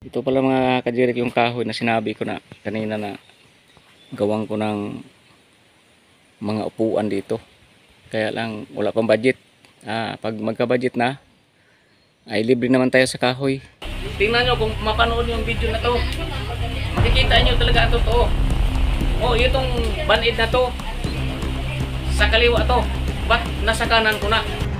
Ito pala mga kajirik yung kahoy na sinabi ko na kanina na gawang ko ng mga upuan dito. Kaya lang wala pang budget. Pag magka-budget na, ay libre naman tayo sa kahoy. Tingnan nyo kung mapanood yung video na to. Makikita nyo talaga ang totoo. Itong banid na to, sa kaliwa to. Ba't nasa kanan ko na?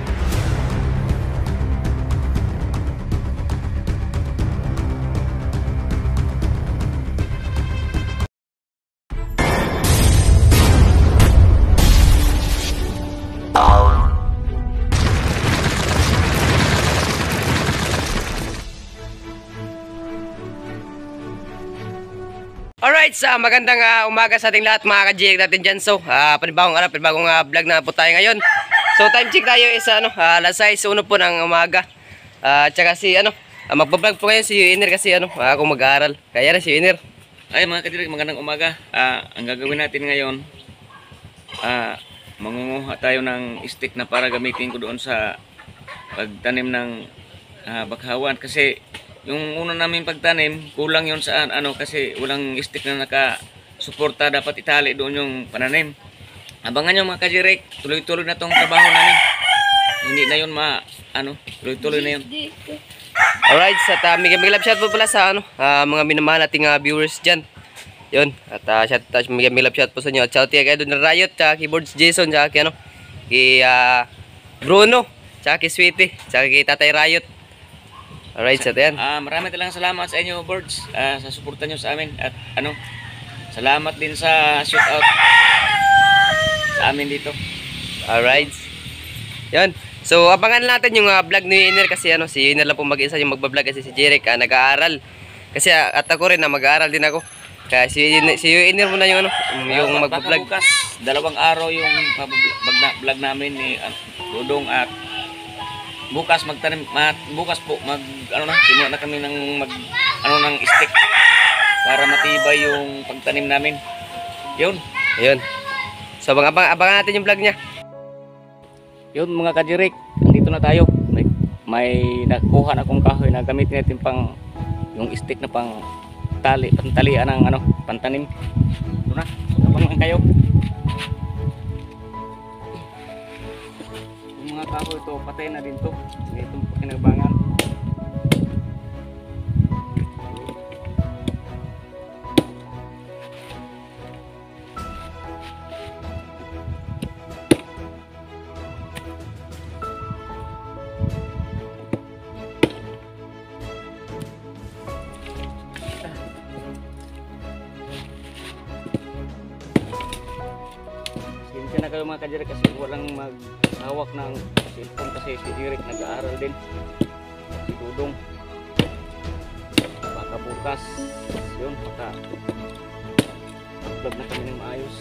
Alright, magandang umaga sa ating lahat mga ka-GX natin dyan. So, panibagong vlog na po tayo ngayon. So, time check tayo is alas 6:01 po ng umaga. Tsaka si magbablog po ngayon si Yuiner kasi kung mag-aaral. Kaya na si Yuiner. Ay mga ka-GX, magandang umaga. Ang gagawin natin ngayon, mangunguha tayo ng stick na para gamitin ko doon sa pagtanim ng bakhawan. Kasi yung una namin pagtanim, kulang yun sa kasi walang stick na naka-suporta, dapat itali doon yung pananim. Abangan nyo mga kajirek, tuloy-tuloy na tong trabaho namin. Hindi na yun tuloy-tuloy na yun. Alright, at may love shout po pala sa mga minamahal nating viewers dyan. Yun, at may love shout po sa inyo. At shout kay Don Riot, tsaka keyboards Jason, tsaka kay Bruno, tsaka kay Sweetie, tsaka kay Tatay Riot. Alright, so yan. Maraming talagang salamat sa inyo, Birds, sa suporta nyo sa amin. At salamat din sa shoutout sa amin dito. Alright. Yan. So, abangan natin yung vlog ni Yuiner kasi si Yuiner lang po mag-isa yung magbablog kasi si Jeric nag-aaral. Kasi at ako rin mag-aaral din ako. Kaya si Yuiner muna yung yung magbablog. Bukas, 2 araw yung vlog namin ni Dudong at bukas magtanim, bukas po simulan na kami ng ng stick para matibay yung pagtanim namin. Yun. So abangan natin yung vlog niya. Yun mga kajirik, dito na tayo. May nakuha na akong kahoy na gamitin natin pang yung stick na pang pantalian ng pantanim. Doon na. Abangan kayo. Mga kahoy ito, patay na din to. Itong pakinabangan. Sinsya na kayo mga kajirik kasi walang maghawak ng cellphone kasi si Eric nag-aaral din, si Dudong. Baka bukas yun, upload na kami ng maayos.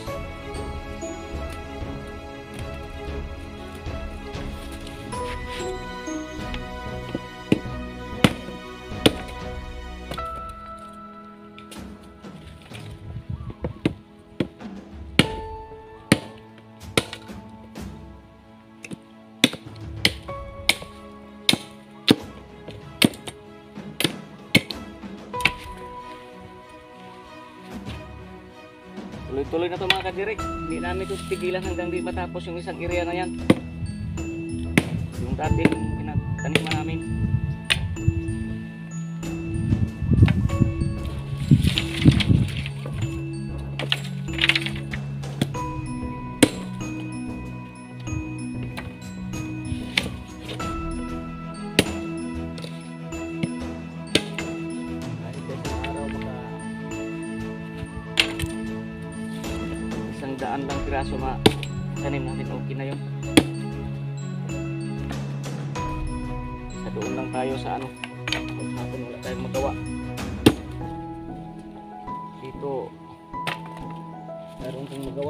Tuloy-tuloy na to mga kadirek. Hindi namin ito tigilan hanggang di matapos yung isang area na yan. Yung dating pinagtaniman namin. Daan lang piraso tanim natin, okay na yun. Sa doon lang tayo sa maghapon wala tayong magawa dito, meron kang magawa.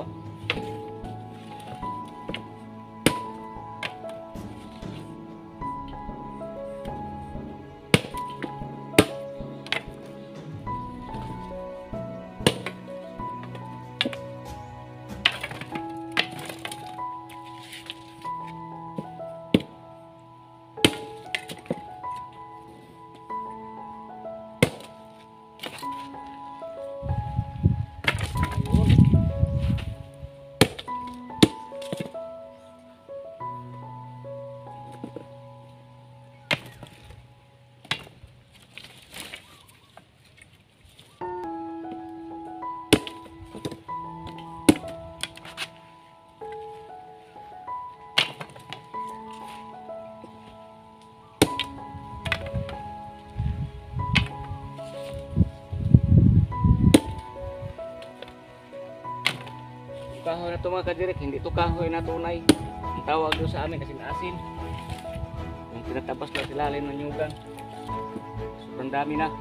kahoy na ito mga kadirik, hindi ito kahoy na tunay. Ang tawag doon sa amin, asin-asin. Yung tinatabas na silalim ng nyugan. Sobrang dami na.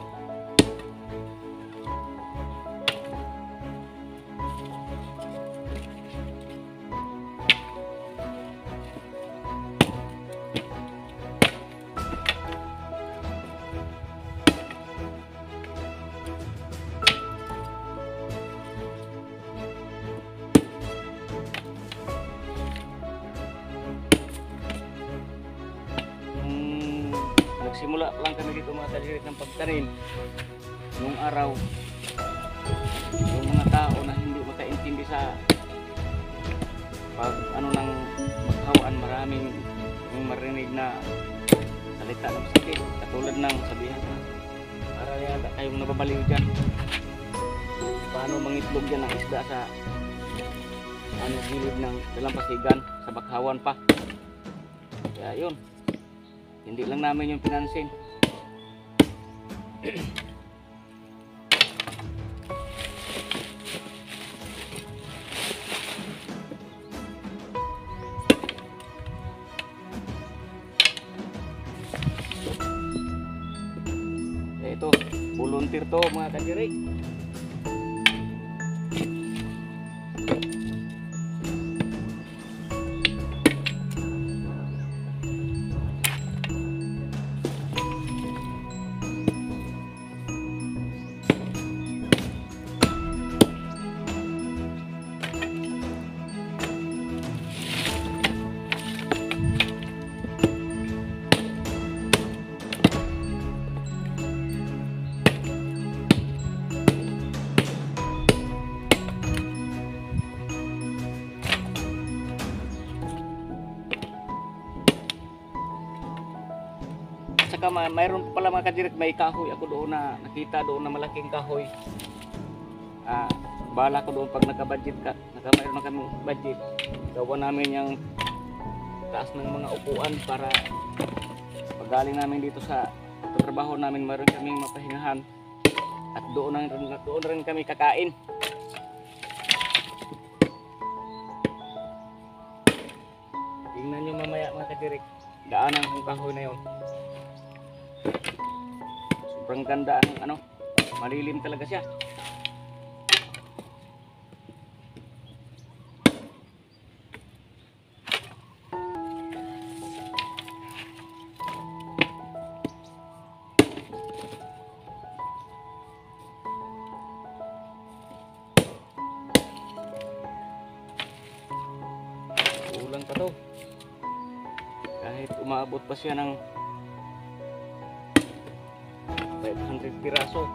Nagsimula lang kami dito mga kadirik ng pagtanim nung araw, yung mga tao na hindi makaintindi sa pag ano ng maghawaan, maraming yung marinig na salita ng sakit, katulad ng sabihan na para yata kayong nababaliw dyan, paano mangitlog dyan ng isda sa ano, gilid ng dalampasigan sa bakhawan pa. Kaya yun, hindi lang namin yung pinansin. Ito, volunteer to mga kadirik. Saka mayroon pala mga kadirik, may kahoy ako doon na nakita doon na malaking kahoy. Bala ko doon pag naka-budget ka, mayroon na kami budget, gawa namin yung taas ng mga upuan para pagaling namin dito sa trabaho namin, mayroon kaming mapahingahan at doon rin kami kakain. Tingnan nyo mamaya mga kadirik, daanan kong kahoy na yun. Sobrang ganda ang ano, malilim talaga siya. Kulang pa to. Kahit umabot pa siya ng 500 piraso.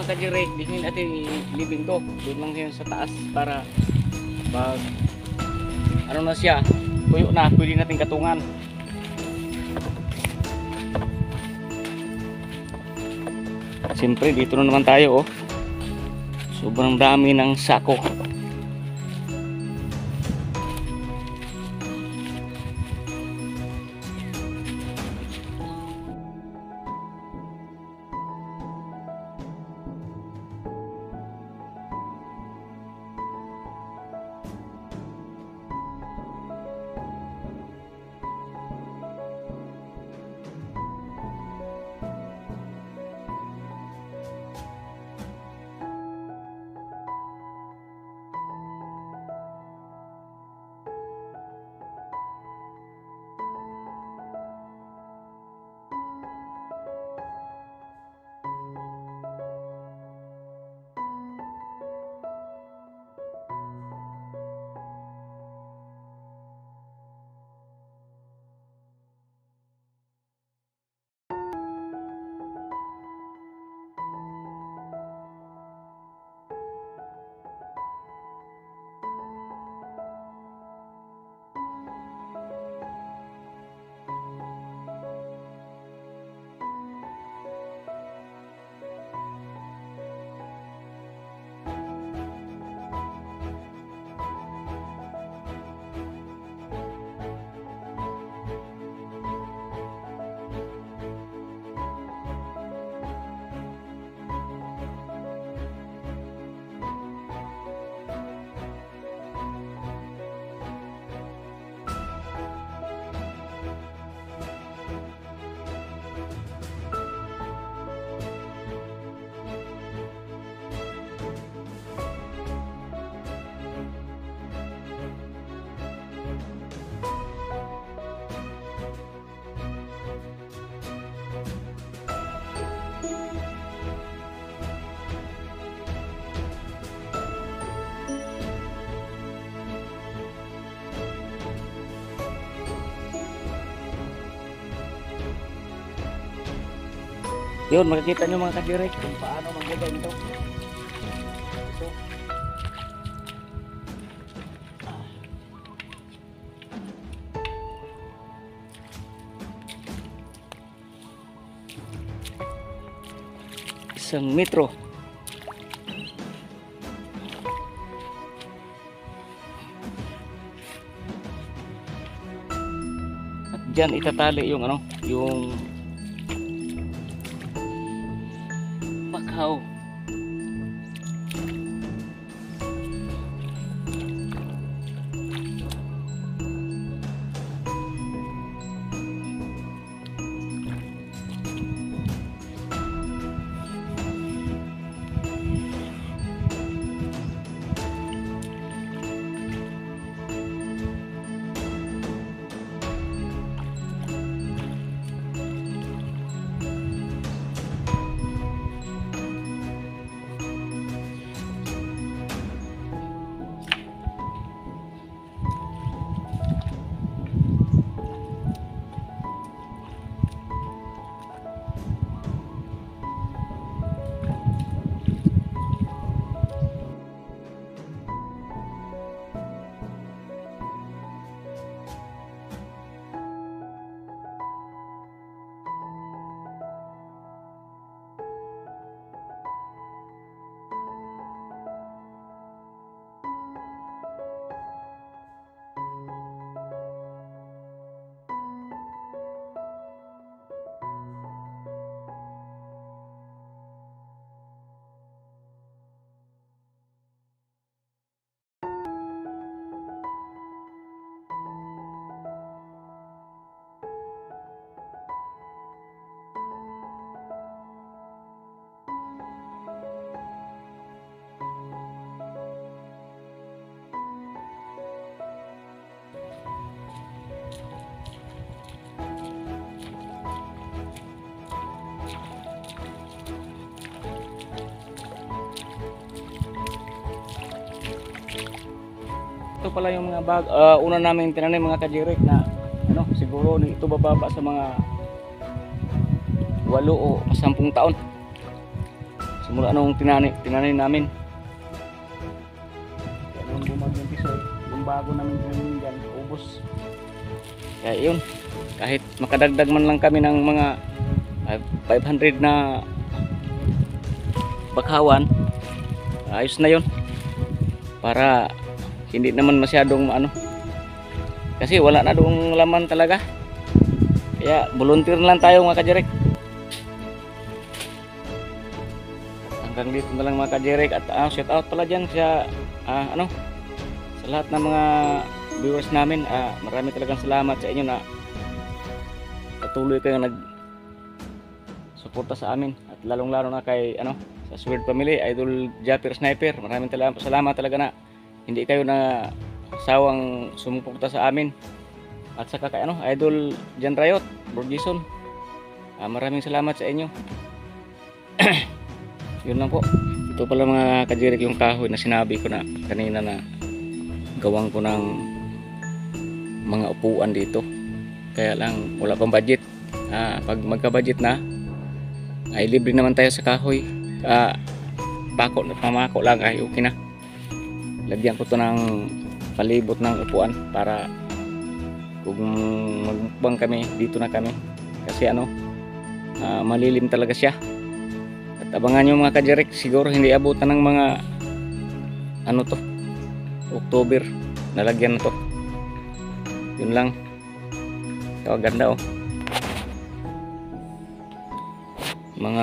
mga kajirik, hindi natin ilibing to. Doon lang yan sa taas para pag ano na siya, tuyo na, pwede natin katungan. Siyempre dito na naman tayo, oh. Sobrang dami ng sako. Yun, makikita nyo mga kadirek kung paano maglagay nito. Ito. Isang metro. At dyan itatali yung ano, yung bakaw. Ito pala yung mga una namin tinanim mga kajirik na ano, siguro ito bababa sa mga 8 o 10 taon. Simula nung tinanim namin. Kaya nung bumagyo yung piso, yung bago namin tinanim dyan, ubos. Kaya yun, kahit makadagdag man lang kami ng mga 500 na bakhawan, ayos na yun. Para hindi naman masyadong ano, kasi wala na doong laman talaga. Kaya volunteer lang tayo mga kajerek. Hanggang dito na lang mga kajerek. At shout out pala dyan sa ano, sa lahat ng mga viewers namin. Marami talagang salamat sa inyo na patuloy kayong nag suporta sa amin. At lalong lalo na kay ano, sa Sword Family, Idol Japper Sniper. Maraming salamat talaga na hindi kayo na sawang sumuporta sa amin. At saka kay ano, Idol Jan Riot, Bro Jason. Maraming salamat sa inyo. Yun lang po. Ito pala mga kajirik yung kahoy na sinabi ko na kanina na gawang ko ng mga upuan dito. Kaya lang wala pang budget. Pag magka-budget na, ay libre naman tayo sa kahoy. Pamako lang ay okay na. Lagyan ko to ng palibot ng upuan para kung magmukbang kami, dito na kami. Kasi ano, malilim talaga siya. At abangan nyo mga kajerek, siguro hindi abutan ng mga ano to, October, nalagyan na to. Yun lang. So, ganda oh. Mga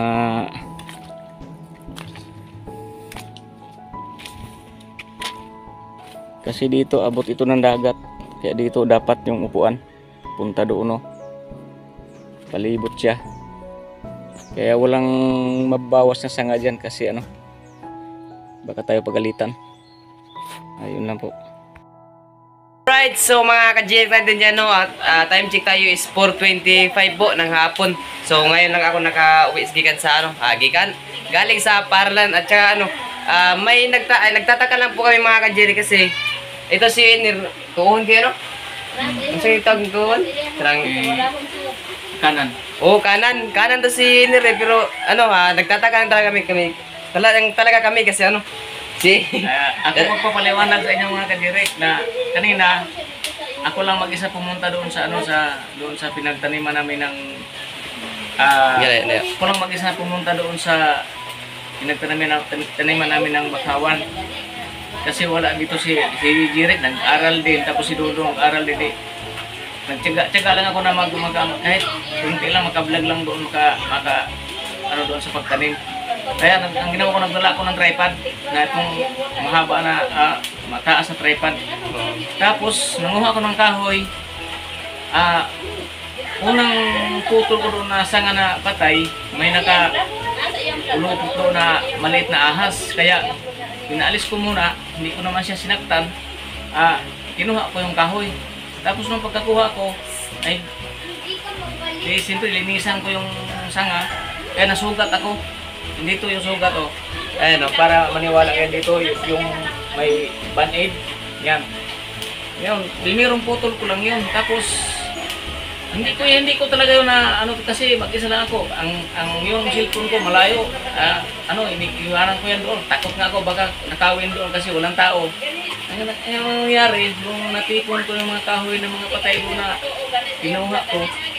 kasi dito abot ito ng dagat. Kaya dito dapat yung upuan punta doon, no? Palibot siya. Kaya walang mabawas na sanga dyan kasi ano, baka tayo pagalitan. Ayun lang po. Alright, so mga ka-GF natin dyan, no, time check tayo is 4:25 po ng hapon. So ngayon lang ako naka-uwi gikan sa ano, galing sa Parlan at saka ano, may nagtataka lang po kami mga ka-GF kasi ito si tuhon kayo, no? Ang sige tawag tuhon? Kanan. Oh, kanan to si Nire, pero ano nagtataka lang talaga kami. Talaga kami kasi ano, Ako magpapaliwanag sa inyo mga kadirek na kanina ako lang mag-isa pumunta doon sa ano doon sa pinagtaniman namin ng ako lang mag-isa pumunta doon sa pinagtaniman namin ng bakhawan. Kasi wala dito si Jirek, nag-aral din, tapos si Dudong nag-aral din. Nagtiyaga lang ako na kahit kunti lang maka-vlog lang doon ano doon sa pagtanim. Kaya ang ginawa ko, nagdala ako ng tripod na itong mahaba na mataas na tripod. Tapos nanguha ko ng kahoy. Unang putol ko doon na sanga na patay, may ulupot doon na maliit na ahas. Kaya pinaalis ko muna, hindi ko naman siya sinaktan. Kinuha ko yung kahoy. Tapos nung pagkakuha ko, ay siyempre linisan ko yung sanga. Kaya nasugat ako. Dito yung sugat, oh. Ayan, oh, para maniwala kayo dito yung may band-aid. Yan. Yan, binirong putol ko lang yun. Tapos hindi ko talaga yun na ano, kasi mag-isa lang ako. Ang yung cellphone ko malayo. Iniwanan ko yan doon. Takot nga ako baka nakawin doon kasi walang tao. Ang nangyari, nung natipon ko yung mga kahoy ng mga patay ko na kinuha ko,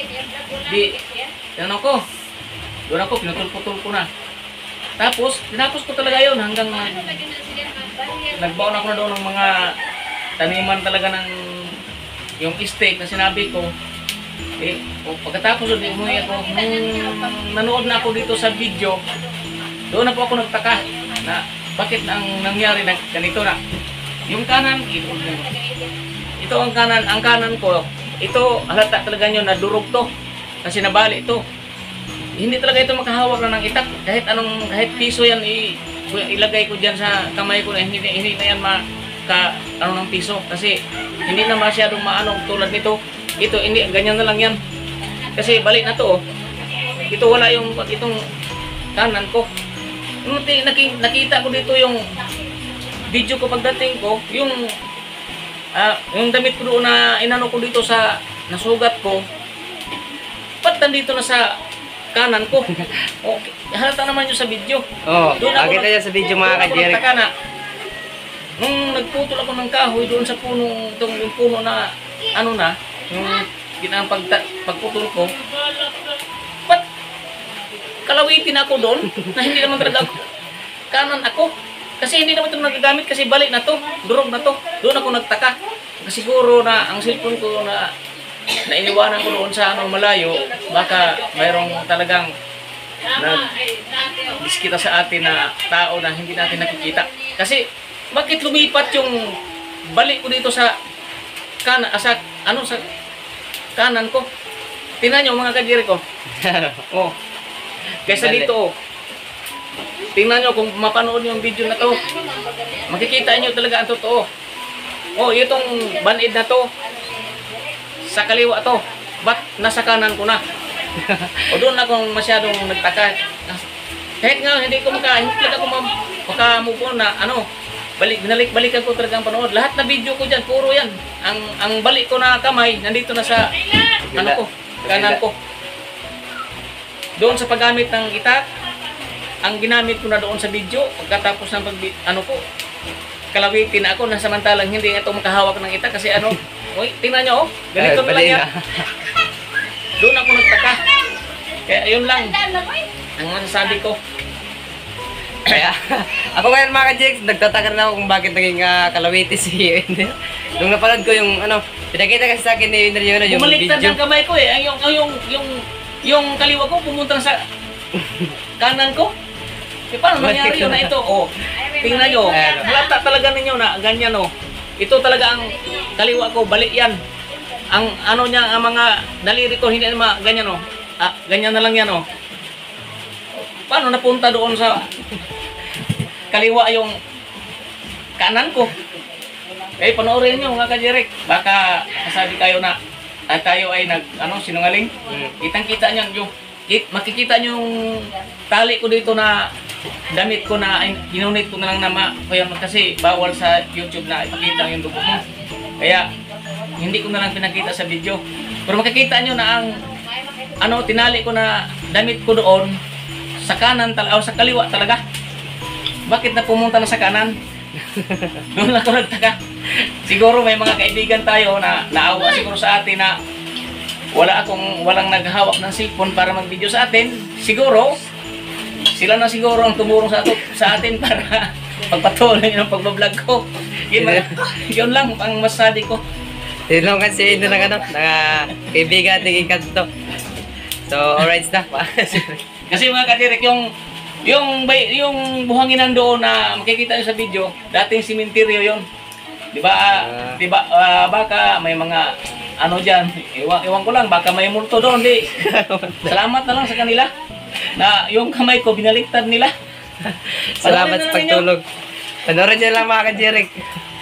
doon ako, pinutol-putol ko na. Tapos, tinapos ko talaga yun hanggang nagbaon ako na doon ng mga taniman talaga ng yung steak na sinabi ko. Pagkatapos doon, umuwi ako. Nung nanood na ako dito sa video, doon na po ako nagtaka na bakit ang nangyari na ganito na. Yung kanan, ito ang kanan ko, ito halata talaga nyo na durog to kasi nabali ito. Hindi talaga ito makahawak na ng itak. Kahit piso yan ilagay ko diyan sa kamay ko, hindi na yan ng piso kasi hindi na masyadong maano tulad nito. Ito hindi ganyan na lang yan. Kasi balik na to, oh. Ito wala itong kanan ko. Nung nakita ko dito yung video ko pagdating ko, yung damit ko doon na inano ko dito sa nasugat ko. Ba't nandito na sa kanan ko. Okay. Halata naman yun sa video. Oh, Doon ako nakita niya sa video mga ka-Jeric. nagtaka na, nung nagputol ako ng kahoy doon sa punong, yung puno na, ano na, yung pagputol ko, ba't kalawitin ako doon, na hindi naman talaga ako, kanan ako. Kasi hindi naman ito nagagamit kasi balik na to, durog na to. Doon ako nagtaka. Kasi siguro na ang cellphone ko na iniwanan ko doon sa anong malayo, baka mayroong talagang nag-diskita sa atin na tao na hindi natin nakikita. Kasi bakit lumipat yung balik ko dito sa kanan, sa kanan ko? Tingnan nyo mga ka-Jeric ko. Oh. Kaysa dito, oh. Tingnan nyo kung mapanood nyo yung video na to. Makikita nyo talaga ang totoo. Oh, itong banid na to. Sa kaliwa to. Ba't nasa kanan ko na? O doon akong masyadong nagtaka. Kahit nga hindi talaga ako maka-move on na ano. Balikan ko talaga ang panood. Lahat na video ko dyan, puro yan. Ang balik ko na kamay, nandito na sa ano ko, kanan ko. Doon sa paggamit ng itak, ang ginamit ko na doon sa video, pagkatapos ng kalawitin na ako, na samantalang hindi ito makahawak ng itak kasi ano, uy, tingnan nyo, oh, ganito na lang yan. Doon ako nagtaka. Kaya yun lang ang masasabi ko. Kaya, ako ngayon mga ka-Jeric, nagtataka na ako kung bakit naging kalawiti si Ender. Nung napanood ko yung ano, pinakita kasi sa akin ni Ender yung video. Bumaliktad ng kamay ko eh. Yung kaliwa ko pumunta sa kanan ko. E paano nangyari yun na ito? Oh, tingnan nyo. Halata talaga ninyo na ganyan oh. Ito talaga ang kaliwa ko, balik yan. Ang ano niya, ang mga daliri ko hindi naman ganyan oh. Ganyan na lang yan oh. Paano napunta doon sa kaliwa yung kanan ko? Eh, panoorin nyo mga ka-Jeric. Baka masabi kayo na tayo ay sinungaling. Kitang-kita nyo makikita nyo yung tali ko dito na damit ko na ginunit ko na lang kasi bawal sa YouTube na ipakita yung dugo mo. Kaya hindi ko na lang pinakita sa video. Pero makikita nyo na ang tinali ko na damit ko doon sa kanan sa kaliwa talaga. Bakit na pumunta na sa kanan? Doon lang ako nagtaka. Siguro may mga kaibigan tayo na naawa siguro sa atin na walang naghahawak ng cellphone para mag-video sa atin. Siguro sila na siguro ang tumulong sa atin para pagpatuloy ng pagbablog ko. Yun lang ang masasabi ko. Tinulong kasi ito ng kaibigan at naging kanto. So, alright na. Kasi mga ka-Jeric, yung buhangin nandoon na makikita nyo sa video, dating simenteryo yun. Diba, baka may mga dyan, iwan ko lang, baka may multo doon, di. Salamat na lang sa kanila na yung kamay ko binaliktad nila. Salamat sa pagtulog. Panorin nyo lang mga ka-Jeric.